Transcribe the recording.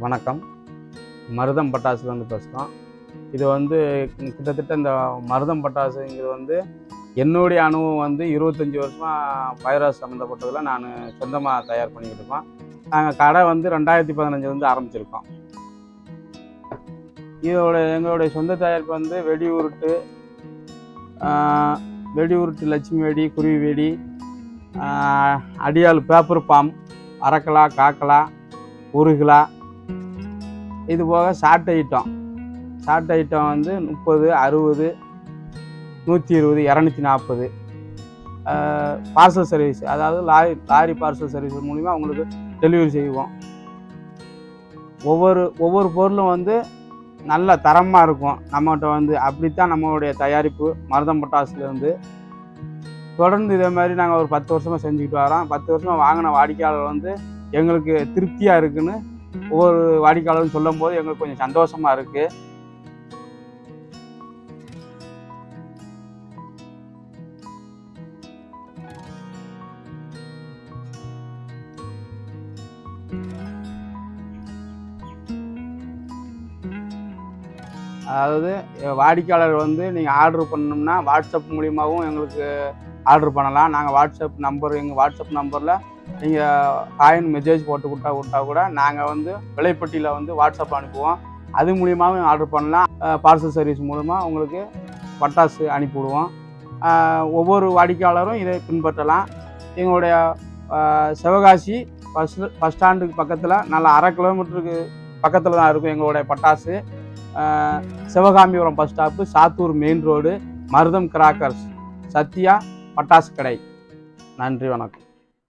வணக்கம். மருதம் பட்டாசுலேருந்து பேசுகிறோம். இது வந்து கிட்டத்தட்ட இந்த மருதம் பட்டாசுங்கிறது வந்து என்னுடைய அனுபவம் வந்து 25 வருஷமாக பயிராசு சம்மந்தப்பட்டதில் நான் சொந்தமாக தயார் பண்ணிக்கிட்டு இருக்கோம். நாங்கள் கடை வந்து 2015 ஆரம்பிச்சிருக்கோம். எங்களுடைய சொந்த தயாரிப்பு வந்து வெடி உருட்டு, லட்சுமி வெடி, குருவி வெடி, அடியால் பேப்பர் பாம், அரக்கலா, காக்கலா, உருகிலா, இது போக ஷார்ட் ஐட்டம் வந்து 30, 60, 120, 240 பார்சல் சர்வீஸ், அதாவது லாரி பார்சல் சர்வீஸ் மூலிமா அவங்களுக்கு டெலிவரி செய்வோம். ஒவ்வொரு பொருளும் வந்து நல்ல தரமாக இருக்கும் நம்மகிட்ட வந்து. அப்படித்தான் நம்மளுடைய தயாரிப்பு மருதம் பட்டாசுலேருந்து தொடர்ந்து இதே மாதிரி நாங்கள் ஒரு 10 வருஷமாக செஞ்சுக்கிட்டு வரோம். 10 வருஷமாக வாங்கின வாடிக்கையாளர் வந்து எங்களுக்கு திருப்தியாக இருக்குன்னு ஒவ்வொரு வாடிக்கையாளரும் சொல்லும் போது எங்களுக்கு கொஞ்சம் சந்தோஷமாக இருக்குது. அதாவது வாடிக்கையாளர் வந்து நீங்கள் ஆர்டர் பண்ணணும்னா வாட்ஸ்அப் மூலியமாகவும் எங்களுக்கு ஆர்டர் பண்ணலாம். நாங்கள் எங்கள் வாட்ஸ்அப் நம்பரில் நீங்கள் காயின் மெசேஜ் போட்டு விட்டா கூட நாங்கள் வந்து விலைப்பட்டியில் வந்து வாட்ஸ்அப் அனுப்புவோம். அது மூலியமாகவும் ஆர்டர் பண்ணலாம். பார்சல் சர்வீஸ் மூலமாக உங்களுக்கு பட்டாசு அனுப்பிவிடுவோம். ஒவ்வொரு வாடிக்கையாளரும் இதை பின்பற்றலாம். எங்களுடைய சிவகாசி பஸ் ஸ்டாண்டுக்கு பக்கத்தில் நல்ல 1/2 கிலோமீட்டருக்கு பக்கத்தில் தான் இருக்கும் எங்களுடைய பட்டாசு. Sivakamipuram bus stop, Sattur main road, Marutham crackers, Sathya பட்டாசு கடை. நன்றி, வணக்கம்.